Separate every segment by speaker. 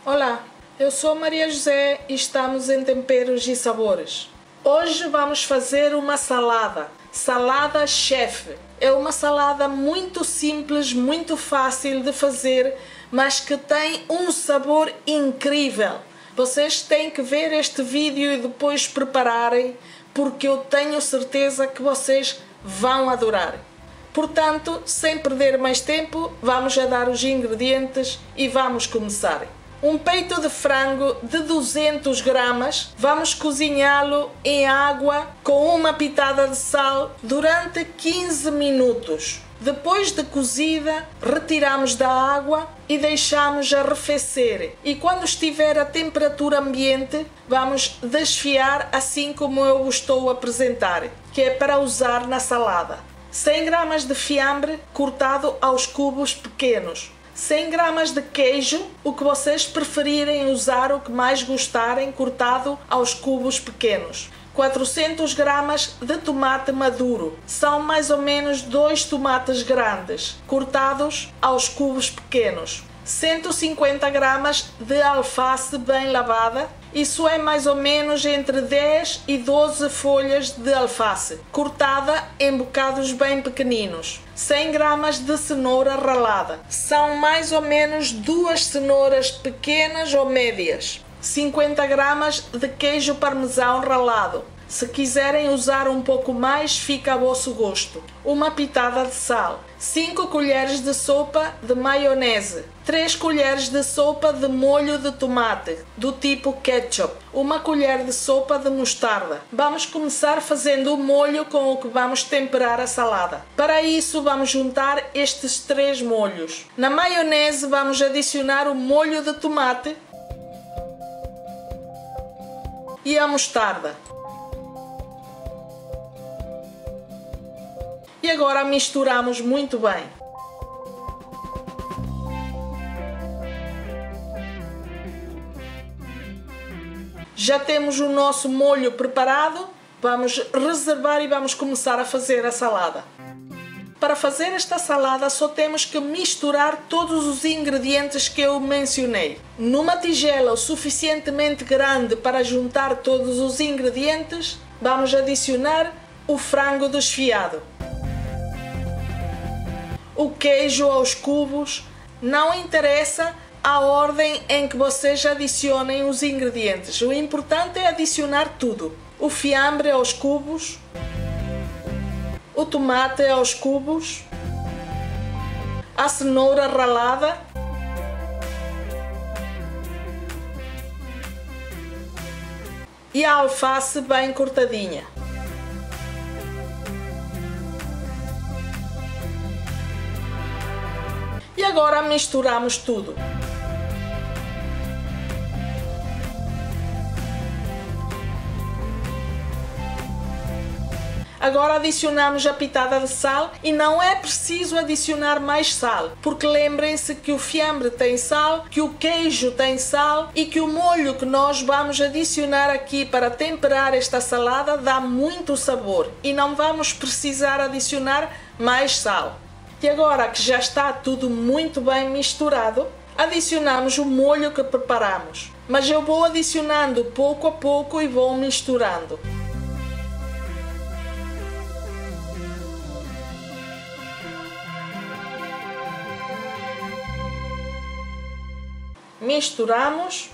Speaker 1: Olá, eu sou Maria José e estamos em Temperos e Sabores. Hoje vamos fazer uma salada chef. É uma salada muito simples, muito fácil de fazer, mas que tem um sabor incrível. Vocês têm que ver este vídeo e depois prepararem, porque eu tenho certeza que vocês vão adorar. Portanto, sem perder mais tempo, vamos a dar os ingredientes e vamos começar. Um peito de frango de 200 gramas, vamos cozinhá-lo em água com uma pitada de sal durante 15 minutos. Depois de cozida, retiramos da água e deixamos arrefecer. E quando estiver a temperatura ambiente, vamos desfiar assim como eu estou a apresentar, que é para usar na salada. 100 gramas de fiambre cortado aos cubos pequenos. 100 gramas de queijo, o que vocês preferirem usar, o que mais gostarem, cortado aos cubos pequenos. 400 gramas de tomate maduro, são mais ou menos 2 tomates grandes, cortados aos cubos pequenos. 150 gramas de alface bem lavada, isso é mais ou menos entre 10 e 12 folhas de alface, cortada em bocados bem pequeninos. 100 gramas de cenoura ralada, são mais ou menos 2 cenouras pequenas ou médias. 50 gramas de queijo parmesão ralado. Se quiserem usar um pouco mais, fica a vosso gosto. Uma pitada de sal. 5 colheres de sopa de maionese. 3 colheres de sopa de molho de tomate, do tipo ketchup. 1 colher de sopa de mostarda. Vamos começar fazendo o molho com o que vamos temperar a salada. Para isso, vamos juntar estes 3 molhos. Na maionese, vamos adicionar o molho de tomate e a mostarda. E agora misturamos muito bem. Já temos o nosso molho preparado, vamos reservar e vamos começar a fazer a salada. Para fazer esta salada só temos que misturar todos os ingredientes que eu mencionei. Numa tigela o suficientemente grande para juntar todos os ingredientes, vamos adicionar o frango desfiado, o queijo aos cubos. Não interessa a ordem em que vocês adicionem os ingredientes, o importante é adicionar tudo. O fiambre aos cubos, o tomate aos cubos, a cenoura ralada, e a alface bem cortadinha. E agora misturamos tudo. Agora adicionamos a pitada de sal e não é preciso adicionar mais sal, porque lembrem-se que o fiambre tem sal, que o queijo tem sal e que o molho que nós vamos adicionar aqui para temperar esta salada dá muito sabor e não vamos precisar adicionar mais sal. E agora que já está tudo muito bem misturado, adicionamos o molho que preparamos. Mas eu vou adicionando pouco a pouco e vou misturando. Misturamos.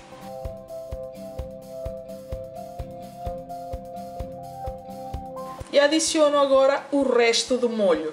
Speaker 1: E adiciono agora o resto do molho.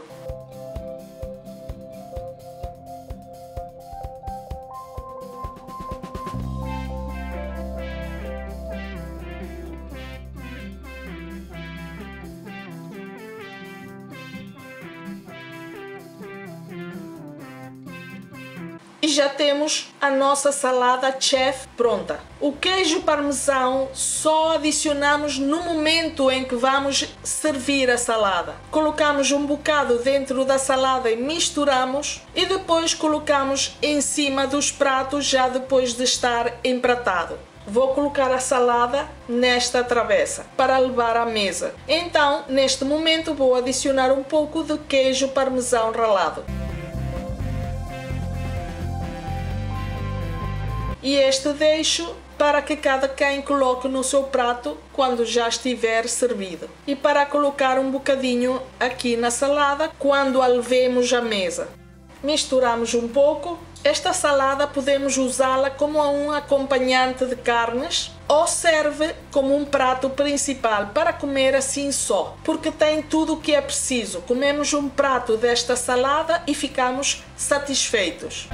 Speaker 1: E já temos a nossa salada chef pronta. O queijo parmesão só adicionamos no momento em que vamos servir a salada. Colocamos um bocado dentro da salada e misturamos e depois colocamos em cima dos pratos já depois de estar empratado. Vou colocar a salada nesta travessa para levar à mesa. Então, neste momento, vou adicionar um pouco de queijo parmesão ralado. e este deixo para que cada quem coloque no seu prato quando já estiver servido. E para colocar um bocadinho aqui na salada quando a levemos à mesa. Misturamos um pouco. Esta salada podemos usá-la como um acompanhante de carnes ou serve como um prato principal para comer assim só, porque tem tudo o que é preciso. Comemos um prato desta salada e ficamos satisfeitos.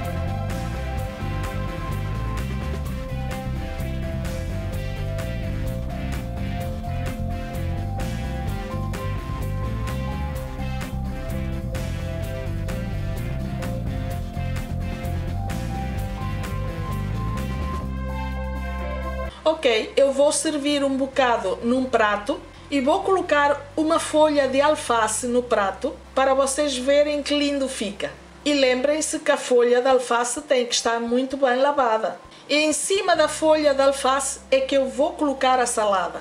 Speaker 1: Ok, eu vou servir um bocado num prato e vou colocar uma folha de alface no prato para vocês verem que lindo fica. E lembrem-se que a folha de alface tem que estar muito bem lavada. E em cima da folha de alface é que eu vou colocar a salada.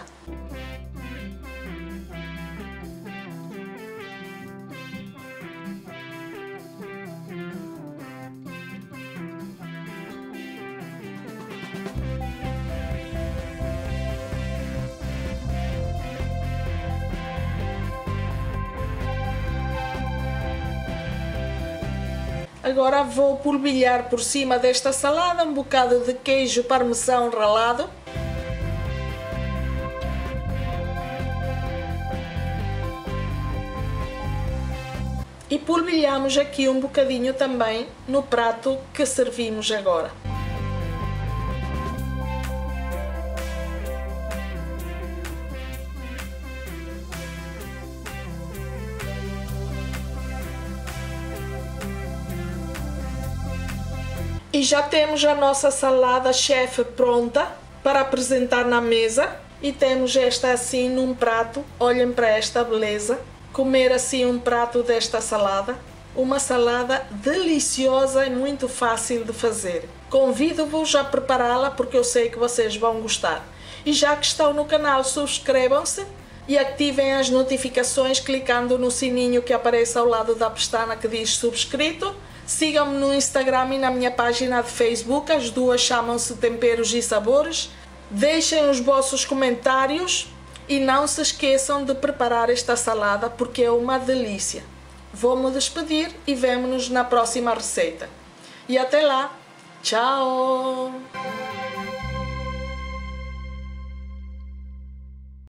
Speaker 1: Agora vou polvilhar por cima desta salada um bocado de queijo parmesão ralado. E polvilhamos aqui um bocadinho também no prato que servimos agora. E já temos a nossa salada chef pronta para apresentar na mesa. E temos esta assim num prato. Olhem para esta beleza. Comer assim um prato desta salada. Uma salada deliciosa e muito fácil de fazer. Convido-vos a prepará-la porque eu sei que vocês vão gostar. E já que estão no canal, subscrevam-se e ativem as notificações clicando no sininho que aparece ao lado da pestana que diz subscrito. Sigam-me no Instagram e na minha página de Facebook, as duas chamam-se Temperos e Sabores. Deixem os vossos comentários e não se esqueçam de preparar esta salada porque é uma delícia. Vou-me despedir e vemo-nos na próxima receita. E até lá, tchau!